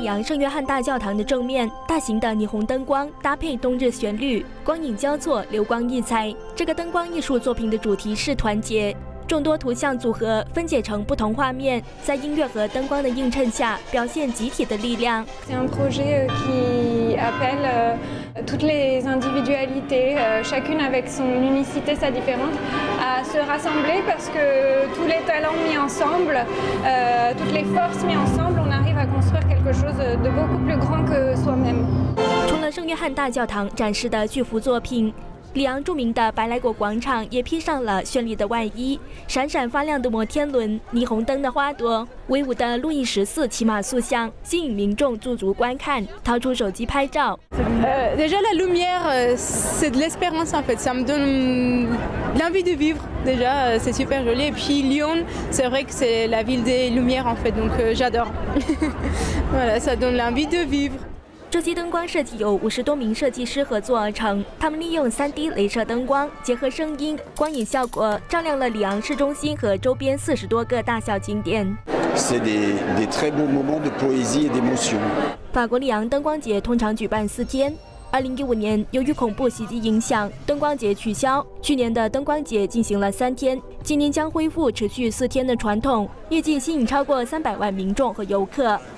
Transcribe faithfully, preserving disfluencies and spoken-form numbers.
昂圣约翰大教堂的正面，大型的霓虹灯光搭配冬日旋律，光影交错，流光溢彩。这个灯光艺术作品的主题是团结。 众多图像组合分解成不同画面，在音乐和灯光的映衬下，表现集体的力量。 C'est un projet qui appelle toutes les individualités, chacune avec son unicité, sa différence, à se rassembler parce que tous les talents mis ensemble, toutes les forces mis ensemble, on arrive à construire quelque chose de beaucoup plus grand que soi-même. 除了圣约翰大教堂展示的巨幅作品。 里昂著名的白莱果广场也披上了绚丽的外衣，闪闪发亮的摩天轮、霓虹灯的花朵、威武的路易十四骑马塑像，吸引民众驻足观看，掏出手机拍照。 Euh, déjà la lumière, c'est de l'espérance en fait. Ça me donne l'envie de vivre. Déjà, c'est super joli. Et puis Lyon, c'est vrai que c'est la ville des lumières en fait, donc euh, j'adore. Voilà, ça donne l'envie de vivre. 这些灯光设计由五十多名设计师合作而成，他们利用 三 D 镭射灯光结合声音、光影效果，照亮了里昂市中心和周边四十多个大小景点。 C'est des des très beaux moments de poésie et d'émotion. 法国里昂灯光节通常举办四天。 二零一五年，由于恐怖袭击影响，灯光节取消。去年的灯光节进行了三天，今年将恢复持续四天的传统，预计吸引超过三百万民众和游客。